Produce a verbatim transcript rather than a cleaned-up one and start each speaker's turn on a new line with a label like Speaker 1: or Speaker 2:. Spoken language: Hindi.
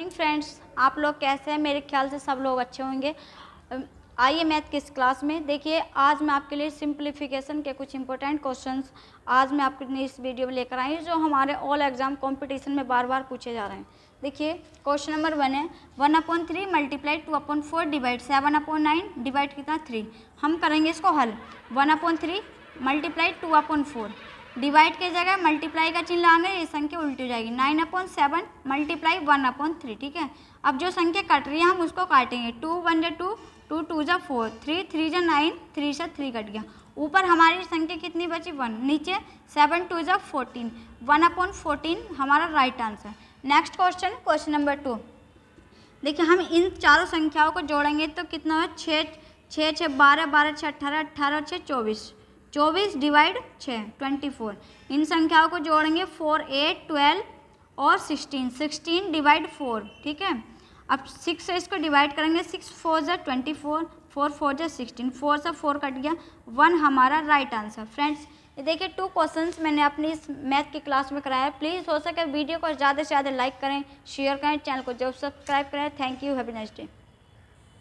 Speaker 1: मॉर्निंग फ्रेंड्स, आप लोग कैसे हैं? मेरे ख्याल से सब लोग अच्छे होंगे। आइए मैथ की इस क्लास में देखिए, आज मैं आपके लिए सिंप्लीफिकेशन के कुछ इंपॉर्टेंट क्वेश्चंस आज मैं आपके लिए इस वीडियो में लेकर आई हूँ, जो हमारे ऑल एग्जाम कंपटीशन में बार बार पूछे जा रहे हैं। देखिए क्वेश्चन नंबर वन है, one upon three multiply two upon four divide seven upon nine divide कितना थ्री। हम करेंगे इसको हल। One upon three multiply two upon four, divide की जगह मल्टीप्लाई का चिन्ह लाएंगे, ये संख्या उल्टी हो जाएगी। Nine upon seven multiply one upon three, ठीक है। अब जो संख्या कट रही है हम उसको काटेंगे। टू वन जा टू, टू टू जा फोर, थ्री थ्री जा नाइन, थ्री से थ्री कट गया। ऊपर हमारी संख्या कितनी बची? वन। नीचे सेवन टू जा फोर्टीन, वन अपॉन फोर्टीन हमारा right answer. Next question, question number two. देखिए हम इन चारों संख्याओं को जोड़ेंगे तो कितना है? छः छः छः बारह, बारह छः अट्ठारह, अट्ठारह छः चौबीस, चौबीस डिवाइड छः ट्वेंटी फोर। इन संख्याओं को जोड़ेंगे फोर एट ट्वेल्व और सिक्सटीन, सिक्सटीन डिवाइड फोर, ठीक है। अब सिक्स से इसको डिवाइड करेंगे, सिक्स फोर जा ट्वेंटी फोर, फोर फोर जा सिक्सटीन, फोर से फोर कट गया, वन हमारा राइट आंसर। फ्रेंड्स ये देखिए टू क्वेश्चंस मैंने अपनी इस मैथ की क्लास में कराया है। प्लीज़ हो सके वीडियो को ज़्यादा से ज़्यादा लाइक करें, शेयर करें, चैनल को जरूर सब्सक्राइब करें। Thank you, have a nice day.